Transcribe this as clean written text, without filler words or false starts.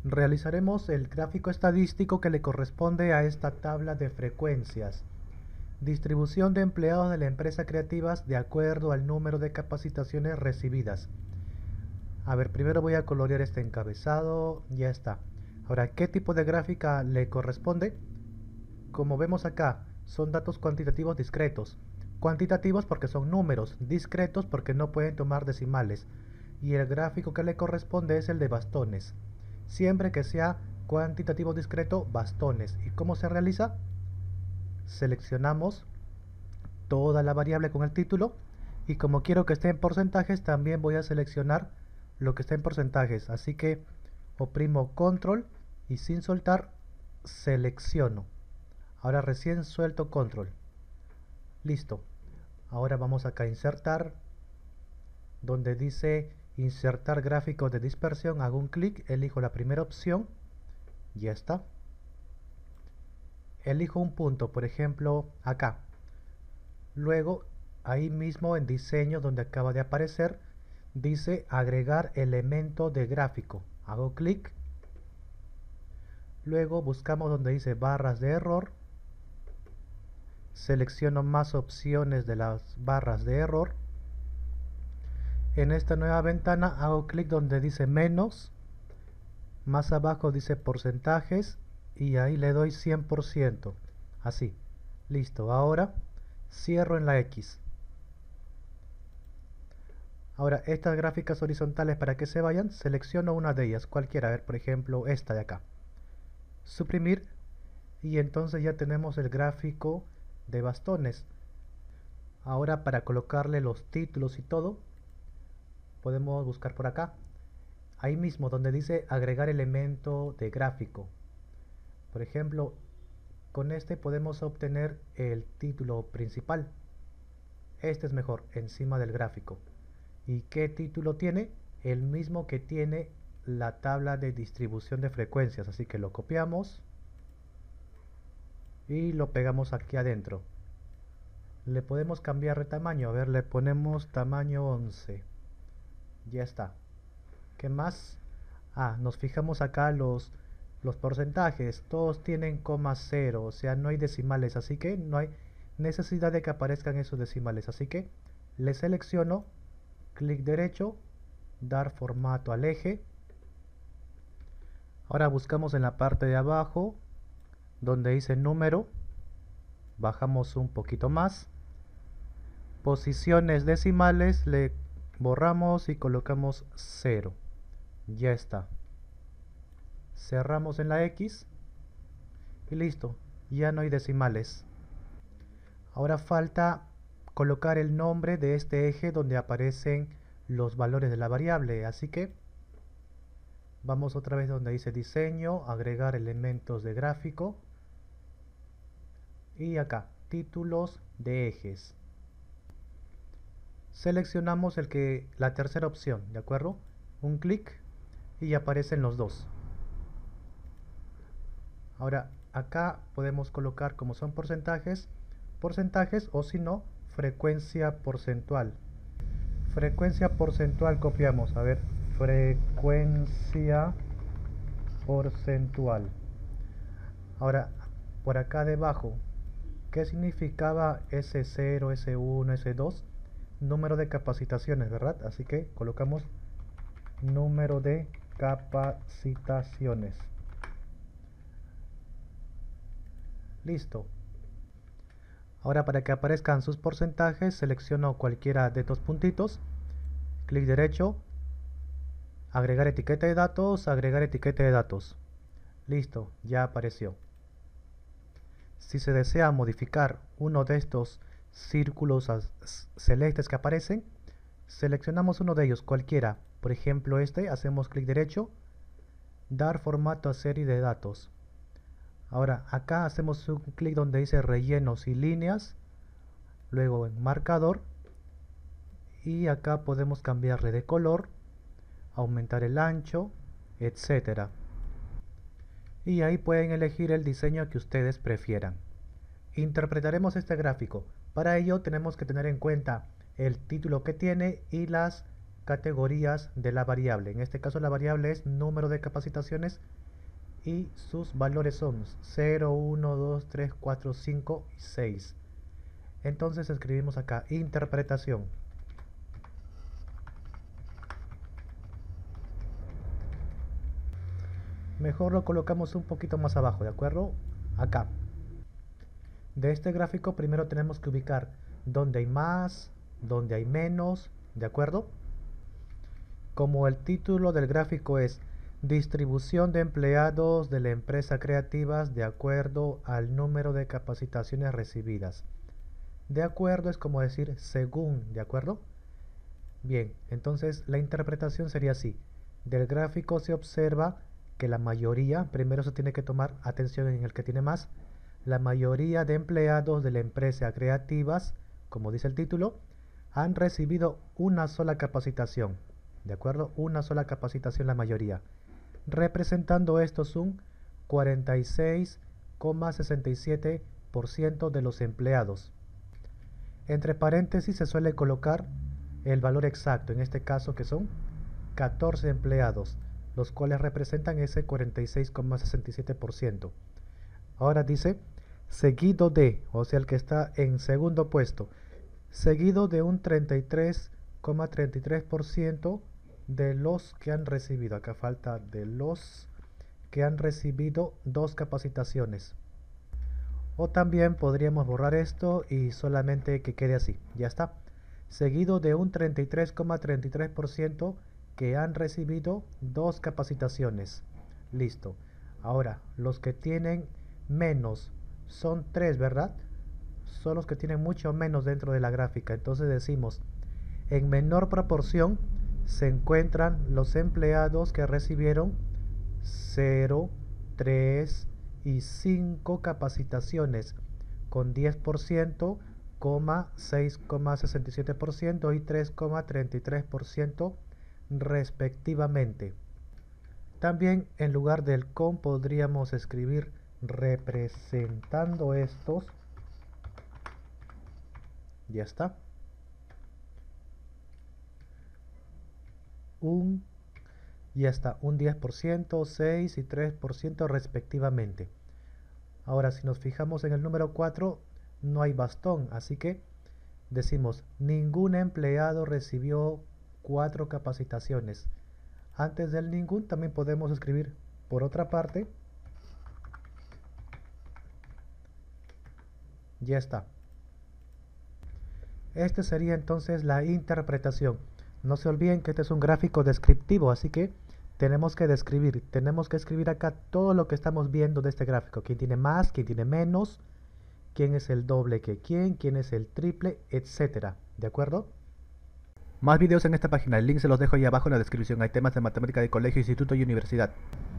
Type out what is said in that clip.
Realizaremos el gráfico estadístico que le corresponde a esta tabla de frecuencias. Distribución de empleados de la empresa creativas de acuerdo al número de capacitaciones recibidas. A ver, primero voy a colorear este encabezado, ya está. Ahora, ¿qué tipo de gráfica le corresponde? Como vemos acá, son datos cuantitativos discretos. Cuantitativos porque son números, discretos porque no pueden tomar decimales. Y el gráfico que le corresponde es el de bastones. Siempre que sea cuantitativo discreto, bastones. ¿Y cómo se realiza? Seleccionamos toda la variable con el título y como quiero que esté en porcentajes, también voy a seleccionar lo que está en porcentajes. Así que oprimo control y sin soltar selecciono. Ahora recién suelto control. Listo. Ahora vamos acá a insertar. Donde dice insertar gráficos de dispersión, hago un clic, elijo la primera opción. Ya está. Elijo un punto, por ejemplo, acá. Luego, ahí mismo en diseño donde acaba de aparecer, dice agregar elemento de gráfico. Hago clic. Luego buscamos donde dice barras de error. Selecciono más opciones de las barras de error. En esta nueva ventana hago clic donde dice menos. Más abajo dice porcentajes y ahí le doy 100%. Así. Listo. Ahora cierro en la X. Ahora, estas gráficas horizontales para que se vayan, selecciono una de ellas, cualquiera. A ver, por ejemplo, esta de acá. Suprimir y entonces ya tenemos el gráfico de bastones. Ahora para colocarle los títulos y todo, podemos buscar por acá. Ahí mismo donde dice agregar elemento de gráfico. Por ejemplo, con este podemos obtener el título principal. Este es mejor, encima del gráfico. ¿Y qué título tiene? El mismo que tiene la tabla de distribución de frecuencias. Así que lo copiamos y lo pegamos aquí adentro. Le podemos cambiar de tamaño. A ver, le ponemos tamaño 11. Ya está. ¿Qué más? Nos fijamos acá los porcentajes. Todos tienen coma 0, o sea, no hay decimales, así que no hay necesidad de que aparezcan esos decimales. Así que le selecciono, clic derecho, dar formato al eje. Ahora buscamos en la parte de abajo, donde dice número, bajamos un poquito más. Posiciones decimales, le borramos y colocamos 0. Ya está. Cerramos en la X y listo, ya no hay decimales. Ahora falta colocar el nombre de este eje donde aparecen los valores de la variable, así que vamos otra vez donde dice diseño, agregar elementos de gráfico y acá, títulos de ejes. Seleccionamos la tercera opción, ¿de acuerdo? Un clic y aparecen los dos. Ahora acá podemos colocar, como son porcentajes o si no, frecuencia porcentual. Frecuencia porcentual copiamos, a ver, frecuencia porcentual. Ahora, por acá debajo, ¿qué significaba S0, S1, S2? Número de capacitaciones, ¿verdad? Así que colocamos número de capacitaciones. Listo. Ahora para que aparezcan sus porcentajes, selecciono cualquiera de estos puntitos, clic derecho, agregar etiqueta de datos, agregar etiqueta de datos. Listo, ya apareció. Si se desea modificar uno de estos círculos celestes que aparecen, seleccionamos uno de ellos, cualquiera. Por ejemplo este, hacemos clic derecho, dar formato a serie de datos. Ahora acá hacemos un clic donde dice rellenos y líneas, luego en marcador y acá podemos cambiarle de color, aumentar el ancho, etcétera. Y ahí pueden elegir el diseño que ustedes prefieran. Interpretaremos este gráfico. Para ello tenemos que tener en cuenta el título que tiene y las categorías de la variable. En este caso la variable es número de capacitaciones y sus valores son 0, 1, 2, 3, 4, 5 y 6. Entonces escribimos acá interpretación. Mejor lo colocamos un poquito más abajo, ¿de acuerdo? Acá. De este gráfico primero tenemos que ubicar dónde hay más, dónde hay menos, ¿de acuerdo? Como el título del gráfico es distribución de empleados de la empresa creativas de acuerdo al número de capacitaciones recibidas. De acuerdo es como decir según, ¿de acuerdo? Bien, entonces la interpretación sería así. Del gráfico se observa que la mayoría, primero se tiene que tomar atención en el que tiene más, la mayoría de empleados de la empresa creativas, como dice el título, han recibido una sola capacitación, ¿de acuerdo? Una sola capacitación la mayoría, representando estos un 46,67% de los empleados. Entre paréntesis se suele colocar el valor exacto, en este caso que son 14 empleados, los cuales representan ese 46,67%. Ahora dice seguido de, o sea el que está en segundo puesto, seguido de un 33,33% de los que han recibido, acá falta de los que han recibido 2 capacitaciones. O también podríamos borrar esto y solamente que quede así, ya está. Seguido de un 33,33% que han recibido 2 capacitaciones. Listo. Ahora, los que tienen menos son 3, ¿verdad? Son los que tienen mucho menos dentro de la gráfica. Entonces decimos, en menor proporción se encuentran los empleados que recibieron 0, 3 y 5 capacitaciones con 10%, 6,67% y 3,33% respectivamente. También en lugar del con podríamos escribir representando estos. Ya está. Ya está, un 10%, 6 y 3% respectivamente. Ahora si nos fijamos en el número 4, no hay bastón, así que decimos ningún empleado recibió 4 capacitaciones. Antes del ningún también podemos escribir por otra parte. Ya está. Este sería entonces la interpretación. No se olviden que este es un gráfico descriptivo, así que tenemos que escribir acá todo lo que estamos viendo de este gráfico. Quién tiene más, quién tiene menos, quién es el doble que quién es el triple, etcétera. ¿De acuerdo? Más videos en esta página, el link se los dejo ahí abajo en la descripción. Hay temas de matemática de colegio, instituto y universidad.